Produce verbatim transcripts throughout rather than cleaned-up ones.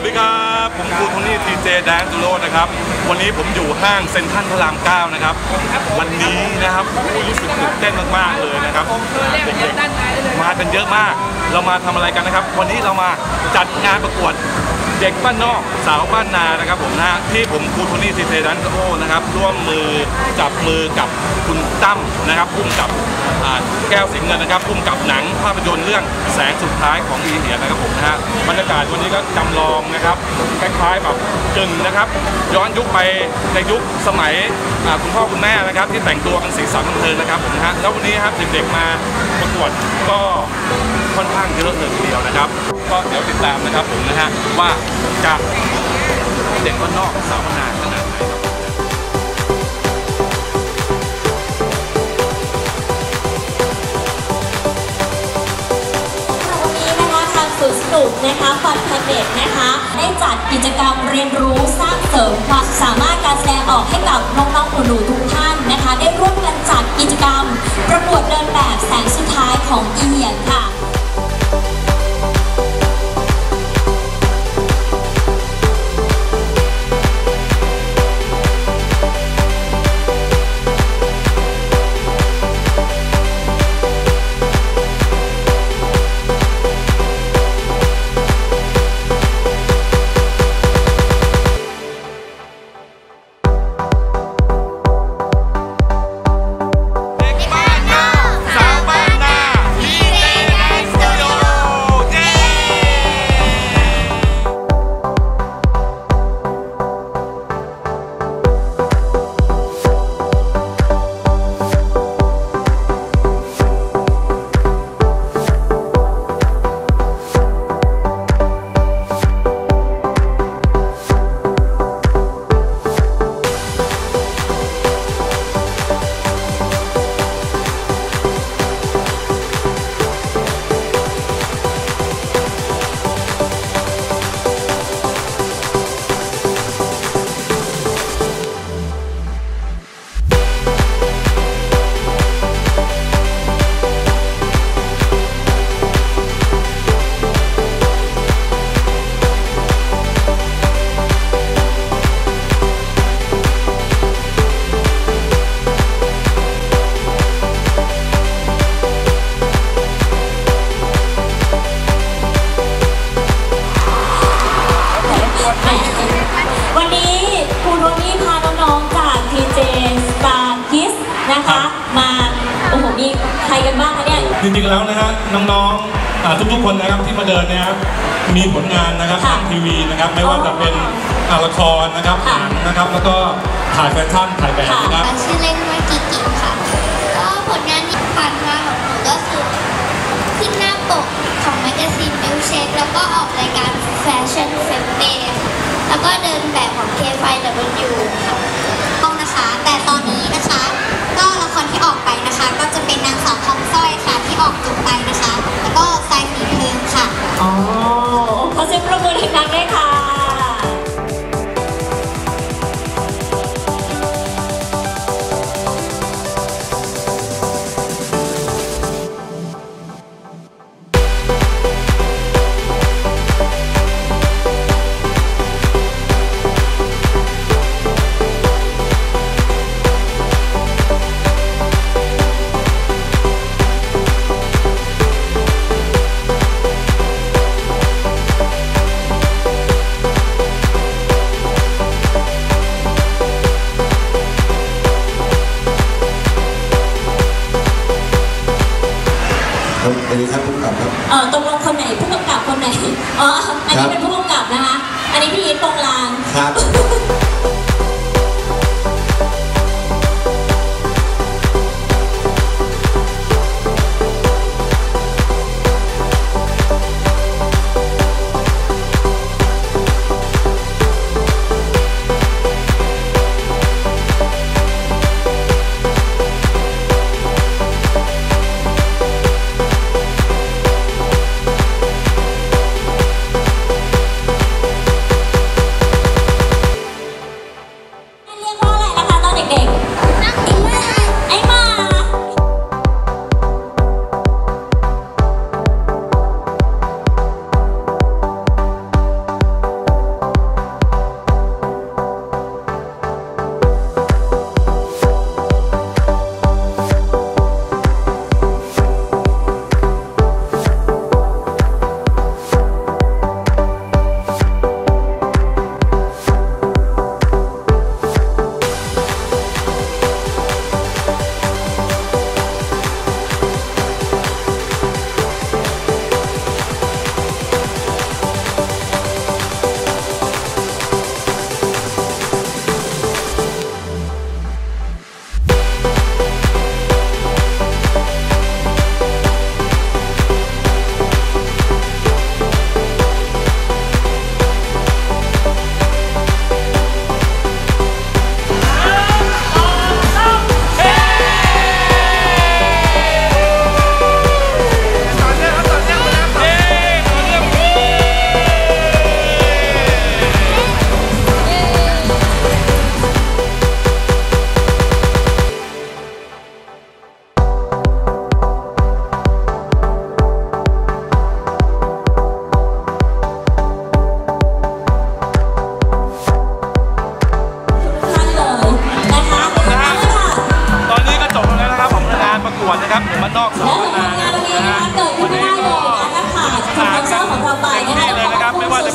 วัสดีครับผมครูโทนี่ทีเจแดนซูโร่นะครับวันนี้ผมอยู่ห้างเซ็นทรัลพระรามเก้านะครับวันนี้นะครับรู้สึกตื่นเต้นมากๆเลยนะครับเด็กๆมากันเยอะมากเรามาทำอะไรกันนะครับวันนี้เรามาจัดงานประกวดเด็กบ้านนอกสาวบ้านนานะครับผมนะที่ผมครูโทนี่ทีเจแดนซูโร่นะครับร่วมมือจับมือกับคุณตั้มนะครับพุ่มกับแก้วสิงห์เงินนะครับพุ่มกับหนังภาพยนตร์เรื่องแสงสุดท้ายของอีเหียนะครับผมนะฮะบรรยากาศวันนี้ก็จำลองนะครับคล้ายๆแบบกึ่งนะครับย้อนยุคไปในยุคสมัยคุณพ่อคุณแม่นะครับที่แต่งตัวกันสีสันบันเทิงนะครับผมนะฮะแล้ววันนี้ครับเด็กๆมาประกวดก็ค่อนข้างเยอะเลยทีเดียวนะครับก็เดี๋ยวติดตามนะครับผมนะฮะว่าจะเด็กบ้านนอกสาวบ้านนาขนาดไหนสนุกนะคะฟันแพนเน็ตนะคะได้จัดกิจกรรมเรียนรู้สร้างเสริมความสามารถการแสดงออกให้กับน้องๆหนูๆทุกท่านนะคะได้ร่วมกันจัดกิจกรรมประกวดเดินแบบแสงสุดท้ายของอีเหียนค่ะจริงๆแล้วนะฮะน้องๆทุกๆคนนะครับที่มาเดินเนี่ยครับมีผลงานนะครับทางทีวีนะครับไม่ว่าจะเป็นละครนะครับหนังนะครับแล้วก็ถ่ายแฟชั่นถ่ายแบบนะครับชื่อเล่นว่ากิกิค่ะก็ผลงานที่ผ่านมาของหนูก็คือขึ้นหน้าปกของแมกกาซีนมิลเชคแล้วก็ออกรายการแฟชั่นเฟมเดย์แล้วก็เดินแบบของ เค ไฟว์ ดับเบิลยู ค่ะต้องนะคะแต่ตอนนี้นะคะก็ละครที่ออกไปนะคะก็จะเป็นนางสาวทองสร้อยค่ะที่ออกจบไปนะคะแล้วก็ทรายสีเพลิงค่ะอ๋อขอเสียงปรบมืออีกครั้งด้วยค่ะอันนี้ครับผู้กำกับครับเออตกลงคนไหนผู้กำกับคนไหนอ๋ออันนี้เป็นผู้กำกับนะคะอันนี้พี่ยิปปงลางครับ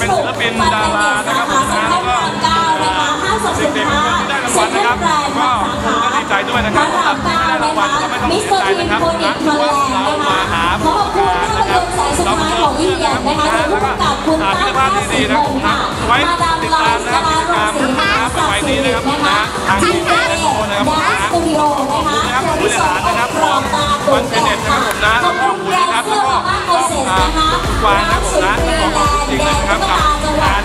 เป็นศิลปินดารานะครับผมนะแล้วก็เด็กๆที่ได้รางวัลนะครับก็ก็ดีใจด้วยนะครับสำหรับที่ได้รางวัลก็ไม่ต้องเสียใจนะครับนะเพราะว่าเรามาหาผู้ประกอบการนะครับเรามาเจอเพื่อนนะครับนะแล้วก็หาพิพิธภัณฑ์ดีๆนะครับนะไว้ติดตามนะครับกิจกรรมนะครับไปนี้นะครับนะทางทีมงานนะครับนะขอบคุณนะครับผู้บริหารนะครับของวันเทนเน็ตนะครับผมนะขอบคุณนะครับแล้วก็ต้องกวางนะครับผมนะขอบคุณจริงๆนะครับกับ